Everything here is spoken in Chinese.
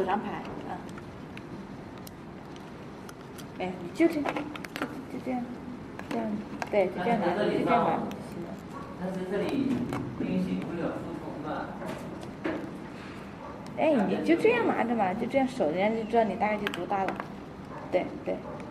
手上拍，哎，你就这样，这样，对，就这样拿，就这样吧，行了。 但是这里运行不了复通吧？ 哎，你就这样拿着嘛，就这样手，人家就知道你大概就多大了。对对。